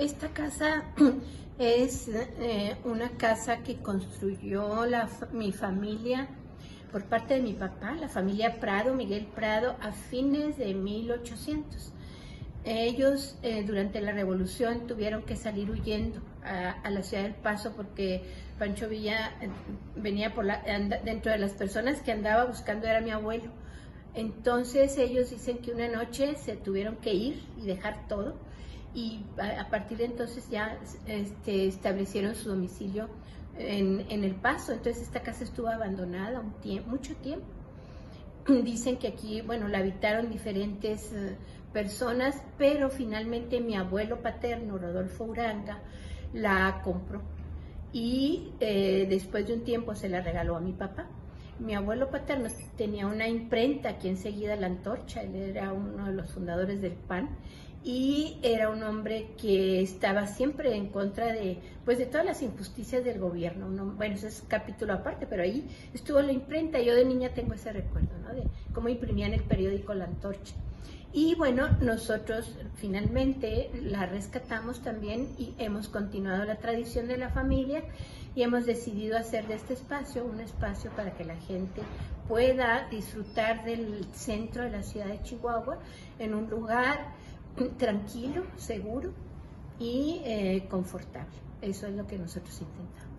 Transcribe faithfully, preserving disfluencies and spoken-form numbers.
esta casa es eh, una casa que construyó la, mi familia por parte de mi papá, la familia Prado, Miguel Prado, a fines de mil ochocientos. Ellos eh, durante la Revolución tuvieron que salir huyendo a, a la ciudad del Paso porque Pancho Villa eh, venía por la, anda, dentro de las personas que andaba buscando era mi abuelo. Entonces ellos dicen que una noche se tuvieron que ir y dejar todo, y a, a partir de entonces ya este, establecieron su domicilio en, en El Paso. Entonces esta casa estuvo abandonada un tiempo, mucho tiempo. Dicen que aquí, bueno, la habitaron diferentes uh, personas, pero finalmente mi abuelo paterno, Rodolfo Uranga, la compró y eh, después de un tiempo se la regaló a mi papá. Mi abuelo paterno tenía una imprenta aquí enseguida, La Antorcha. Él era uno de los fundadores del P A N y era un hombre que estaba siempre en contra de, pues, de todas las injusticias del gobierno. Uno, bueno, ese es capítulo aparte, pero ahí estuvo la imprenta. Yo de niña tengo ese recuerdo, ¿no?, de cómo imprimían el periódico La Antorcha. Y bueno, nosotros finalmente la rescatamos también y hemos continuado la tradición de la familia y hemos decidido hacer de este espacio un espacio para que la gente pueda disfrutar del centro de la ciudad de Chihuahua en un lugar tranquilo, seguro y eh, confortable. Eso es lo que nosotros intentamos.